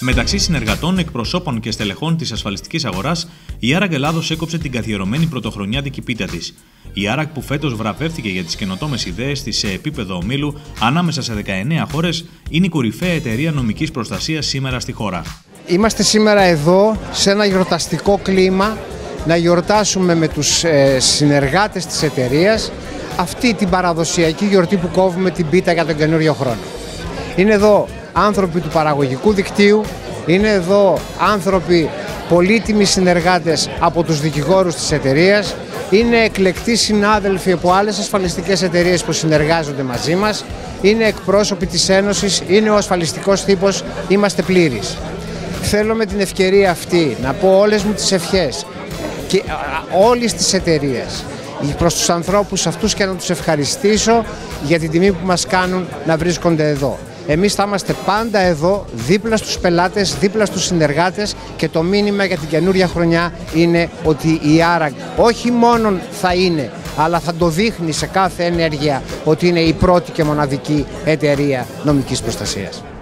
Μεταξύ συνεργατών, εκπροσώπων και στελεχών της ασφαλιστικής αγοράς, η Άραγ Ελλάδος έκοψε την καθιερωμένη πρωτοχρονιάτικη πίτα της. Η Άραγ, που φέτος βραβεύτηκε για τις καινοτόμες ιδέες της σε επίπεδο ομίλου ανάμεσα σε 19 χώρες, είναι η κορυφαία εταιρεία νομικής προστασίας σήμερα στη χώρα. Είμαστε σήμερα εδώ σε ένα γιορταστικό κλίμα να γιορτάσουμε με τους συνεργάτες της εταιρείας αυτή την παραδοσιακή γιορτή που κόβουμε την πίτα για τον καινούριο χρόνο. Είναι εδώ άνθρωποι του παραγωγικού δικτύου, είναι εδώ άνθρωποι πολύτιμοι συνεργάτες από τους δικηγόρους της εταιρείας, είναι εκλεκτοί συνάδελφοι από άλλες ασφαλιστικές εταιρείες που συνεργάζονται μαζί μας, είναι εκπρόσωποι της Ένωσης, είναι ο ασφαλιστικός τύπος, είμαστε πλήρεις. Θέλω με την ευκαιρία αυτή να πω όλες μου τις ευχές και όλης της εταιρείας προς τους ανθρώπους αυτούς και να τους ευχαριστήσω για την τιμή που μας κάνουν να βρίσκονται εδώ. Εμείς θα είμαστε πάντα εδώ, δίπλα στους πελάτες, δίπλα στους συνεργάτες και το μήνυμα για την καινούρια χρονιά είναι ότι η Άραγ όχι μόνον θα είναι, αλλά θα το δείχνει σε κάθε ενέργεια ότι είναι η πρώτη και μοναδική εταιρεία νομικής προστασίας.